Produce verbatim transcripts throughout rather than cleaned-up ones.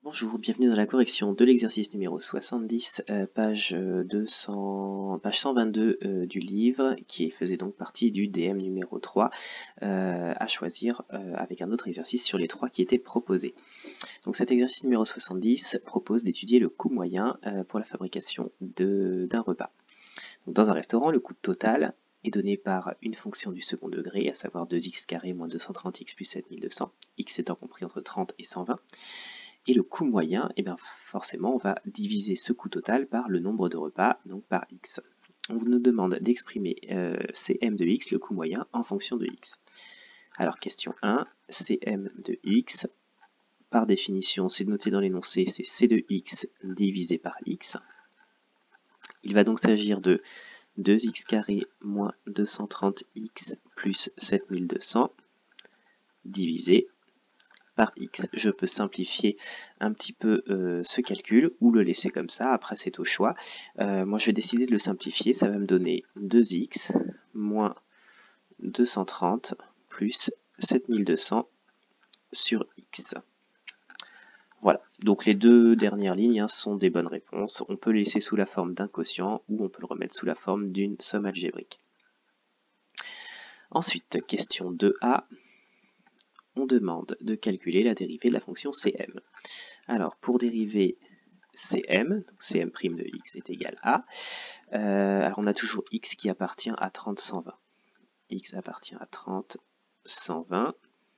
Bonjour, bienvenue dans la correction de l'exercice numéro soixante-dix, euh, page, deux cents, page cent vingt-deux euh, du livre, qui faisait donc partie du D M numéro trois, euh, à choisir euh, avec un autre exercice sur les trois qui étaient proposés. Donc cet exercice numéro soixante-dix propose d'étudier le coût moyen euh, pour la fabrication d'un repas. Donc dans un restaurant, le coût total est donné par une fonction du second degré, à savoir deux x carré moins deux cent trente x plus sept mille deux cents, x étant compris entre trente et cent vingt. Et le coût moyen, eh bien forcément, on va diviser ce coût total par le nombre de repas, donc par x. On nous demande d'exprimer euh, Cm de x, le coût moyen, en fonction de x. Alors, question un, Cm de x, par définition, c'est noté dans l'énoncé, c'est C de x divisé par x. Il va donc s'agir de deux x carré moins deux cent trente x plus sept mille deux cents divisé par x. Je peux simplifier un petit peu euh, ce calcul ou le laisser comme ça, après c'est au choix. Euh, moi je vais décider de le simplifier, ça va me donner deux x moins deux cent trente plus sept mille deux cents sur x. Voilà, donc les deux dernières lignes hein, sont des bonnes réponses. On peut le laisser sous la forme d'un quotient ou on peut le remettre sous la forme d'une somme algébrique. Ensuite, question deux A. On demande de calculer la dérivée de la fonction Cm. Alors, pour dériver Cm, donc Cm' de x est égal à, euh, alors on a toujours x qui appartient à trente, cent vingt. X appartient à trente, cent vingt.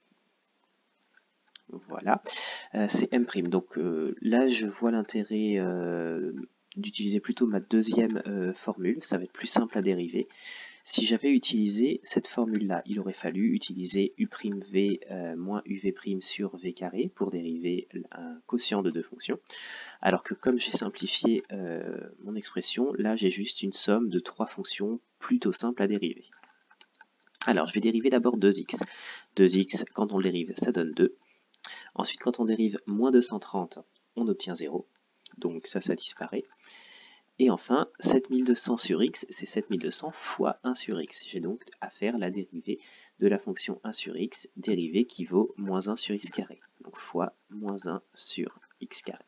Voilà. Euh, Cm'. Donc euh, là, je vois l'intérêt euh, d'utiliser plutôt ma deuxième euh, formule. Ça va être plus simple à dériver. Si j'avais utilisé cette formule-là, il aurait fallu utiliser u'v euh, moins uv' sur v carré pour dériver un quotient de deux fonctions. Alors que comme j'ai simplifié euh, mon expression, là j'ai juste une somme de trois fonctions plutôt simple à dériver. Alors je vais dériver d'abord deux x. deux x, quand on le dérive, ça donne deux. Ensuite, quand on dérive moins deux cent trente, on obtient zéro. Donc ça, ça disparaît. Et enfin, sept mille deux cents sur x, c'est sept mille deux cents fois un sur x. J'ai donc à faire la dérivée de la fonction un sur x, dérivée qui vaut moins un sur x carré. Donc fois moins un sur x carré.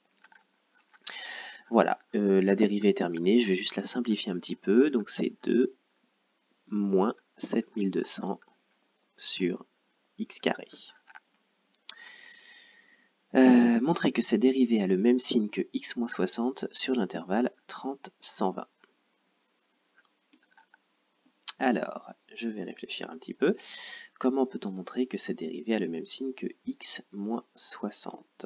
Voilà, euh, la dérivée est terminée. Je vais juste la simplifier un petit peu. Donc c'est deux moins sept mille deux cents sur x carré. Euh, montrer que cette dérivée a le même signe que x moins soixante sur l'intervalle trente, cent vingt. Alors, je vais réfléchir un petit peu. Comment peut-on montrer que cette dérivée a le même signe que x moins soixante?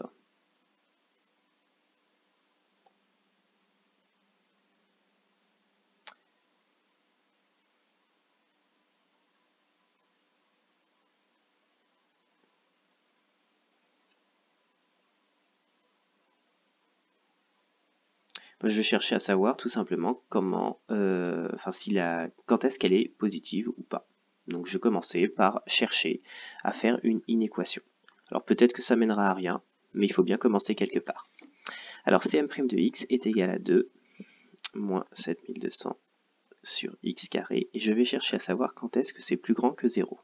Je vais chercher à savoir tout simplement comment, euh, enfin, si la, quand est-ce qu'elle est positive ou pas. Donc je vais commencer par chercher à faire une inéquation. Alors peut-être que ça mènera à rien, mais il faut bien commencer quelque part. Alors Cm' de x est égal à deux moins sept mille deux cents sur x carré, et je vais chercher à savoir quand est-ce que c'est plus grand que zéro.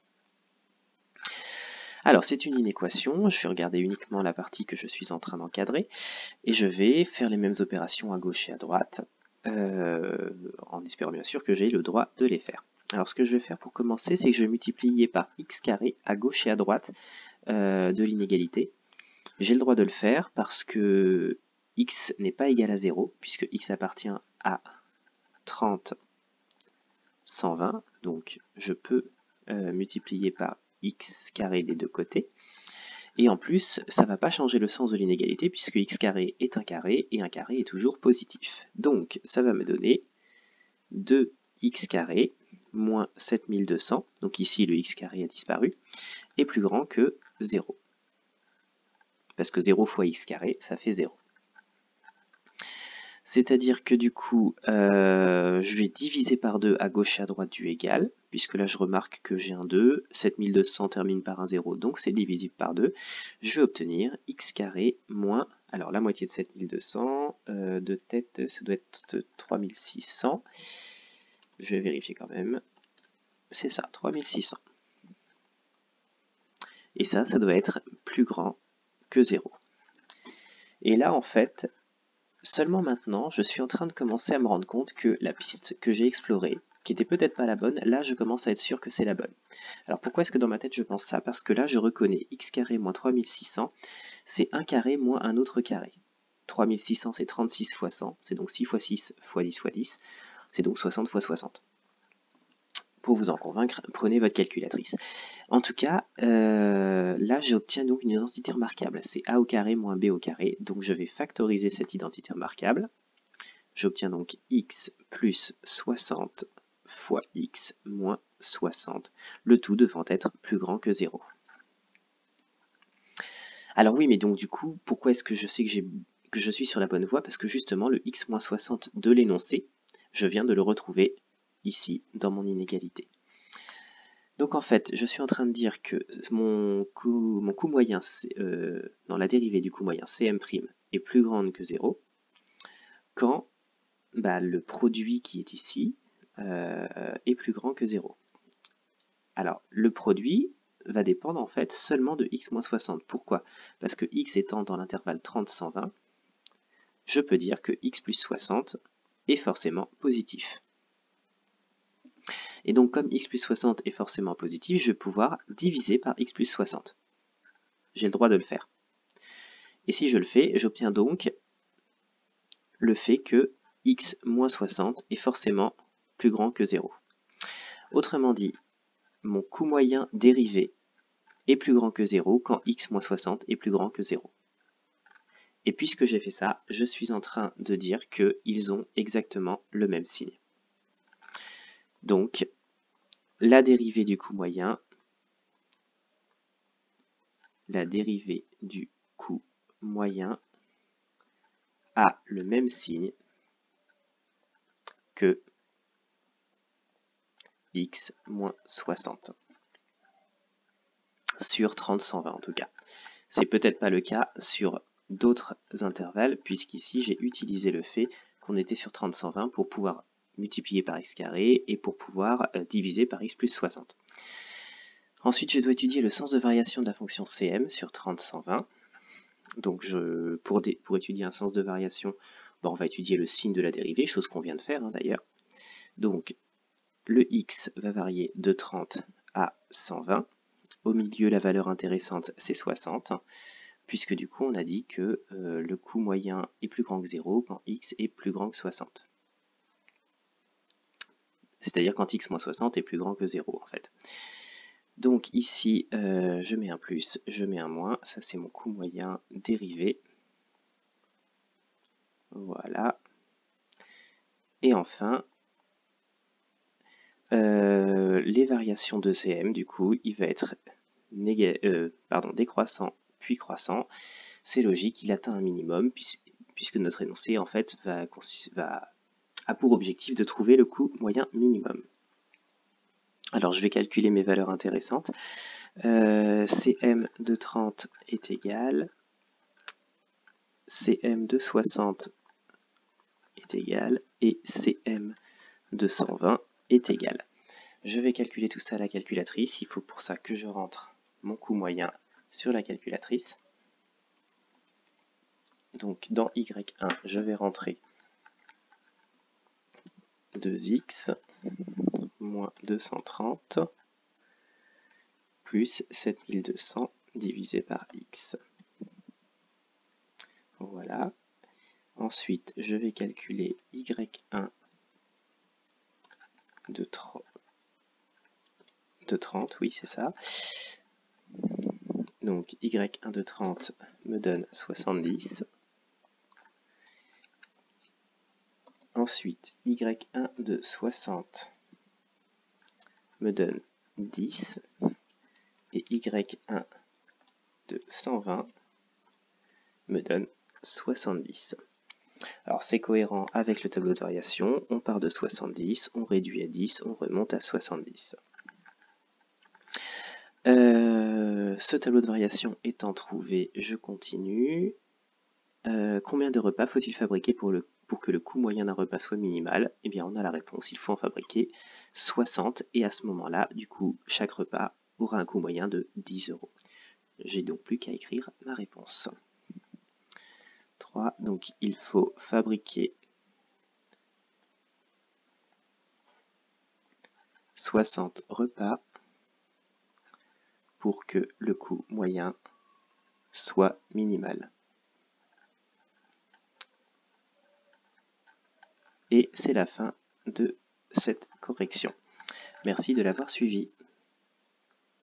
Alors c'est une inéquation, je vais regarder uniquement la partie que je suis en train d'encadrer, et je vais faire les mêmes opérations à gauche et à droite, euh, en espérant bien sûr que j'ai le droit de les faire. Alors ce que je vais faire pour commencer, c'est que je vais multiplier par x carré à gauche et à droite euh, de l'inégalité. J'ai le droit de le faire parce que x n'est pas égal à zéro, puisque x appartient à trente, cent vingt, donc je peux euh, multiplier par x carré des deux côtés. Et en plus, ça ne va pas changer le sens de l'inégalité puisque x carré est un carré et un carré est toujours positif. Donc ça va me donner deux x carré moins sept mille deux cents, donc ici le x carré a disparu, est plus grand que zéro. Parce que zéro fois x carré, ça fait zéro. C'est-à-dire que du coup, euh, je vais diviser par deux à gauche et à droite du égal, puisque là je remarque que j'ai un deux, sept mille deux cents termine par un zéro, donc c'est divisible par deux. Je vais obtenir x carré moins, alors la moitié de sept mille deux cents, euh, de tête ça doit être trois mille six cents, je vais vérifier quand même, c'est ça, trois mille six cents. Et ça, ça doit être plus grand que zéro. Et là, en fait, seulement maintenant, je suis en train de commencer à me rendre compte que la piste que j'ai explorée, qui était peut-être pas la bonne, là, je commence à être sûr que c'est la bonne. Alors pourquoi est-ce que dans ma tête je pense ça? Parce que là, je reconnais x carré moins trois mille six cents, c'est un carré moins un autre carré. trois mille six cents, c'est trente-six fois cent, c'est donc six fois six fois dix fois dix, c'est donc soixante fois soixante. Pour vous en convaincre, prenez votre calculatrice. En tout cas, euh, là j'obtiens donc une identité remarquable. C'est a au carré moins b au carré. Donc je vais factoriser cette identité remarquable. J'obtiens donc x plus soixante fois x moins soixante. Le tout devant être plus grand que zéro. Alors oui, mais donc du coup, pourquoi est-ce que je sais que, j'ai, que je suis sur la bonne voie? Parce que justement, le x moins soixante de l'énoncé, je viens de le retrouver ici dans mon inégalité. Donc en fait, je suis en train de dire que mon coût, mon coût moyen euh, dans la dérivée du coût moyen Cm' est plus grande que zéro quand bah, le produit qui est ici euh, est plus grand que zéro. Alors le produit va dépendre en fait seulement de x moins soixante. Pourquoi? Parce que x étant dans l'intervalle trente à cent vingt, je peux dire que x plus soixante est forcément positif. Et donc comme x plus soixante est forcément positif, je vais pouvoir diviser par x plus soixante. J'ai le droit de le faire. Et si je le fais, j'obtiens donc le fait que x moins soixante est forcément plus grand que zéro. Autrement dit, mon coût moyen dérivé est plus grand que zéro quand x moins soixante est plus grand que zéro. Et puisque j'ai fait ça, je suis en train de dire qu'ils ont exactement le même signe. Donc, la dérivée du coût moyen, la dérivée du coût moyen a le même signe que x moins soixante. Sur trente à cent vingt en tout cas. C'est peut-être pas le cas sur d'autres intervalles, puisqu'ici j'ai utilisé le fait qu'on était sur trente à cent vingt pour pouvoir multiplier par x carré et pour pouvoir euh, diviser par x plus soixante. Ensuite, je dois étudier le sens de variation de la fonction Cm sur trente à cent vingt. Donc, je, pour, des, pour étudier un sens de variation, bon, on va étudier le signe de la dérivée, chose qu'on vient de faire hein, d'ailleurs. Donc, le x va varier de trente à cent vingt. Au milieu, la valeur intéressante, c'est soixante, puisque du coup, on a dit que euh, le coût moyen est plus grand que zéro quand x est plus grand que soixante. C'est-à-dire quand x moins soixante est plus grand que zéro, en fait. Donc ici, euh, je mets un plus, je mets un moins, ça c'est mon coût moyen dérivé. Voilà. Et enfin, euh, les variations de Cm, du coup, il va être euh, pardon, décroissant puis croissant. C'est logique, il atteint un minimum, puisque notre énoncé, en fait, va, va, a pour objectif de trouver le coût moyen minimum. Alors, je vais calculer mes valeurs intéressantes. Euh, Cm de trente est égal, Cm de soixante est égal, et Cm de cent vingt est égal. Je vais calculer tout ça à la calculatrice. Il faut pour ça que je rentre mon coût moyen sur la calculatrice. Donc, dans y un, je vais rentrer deux x moins deux cent trente plus sept mille deux cents divisé par x. Voilà. Ensuite, je vais calculer y un de trente, de trente, oui, c'est ça. Donc, y un de trente me donne soixante-dix. Ensuite, y un de soixante me donne dix. Et y un de cent vingt me donne soixante-dix. Alors c'est cohérent avec le tableau de variation, on part de soixante-dix, on réduit à dix, on remonte à soixante-dix. Euh, ce tableau de variation étant trouvé, je continue. Euh, combien de repas faut-il fabriquer pour, le, pour que le coût moyen d'un repas soit minimal? Eh bien on a la réponse, il faut en fabriquer soixante, et à ce moment-là, du coup, chaque repas aura un coût moyen de dix euros. J'ai donc plus qu'à écrire ma réponse. trois. Donc il faut fabriquer soixante repas pour que le coût moyen soit minimal. Et c'est la fin de cette correction. Merci de l'avoir suivi.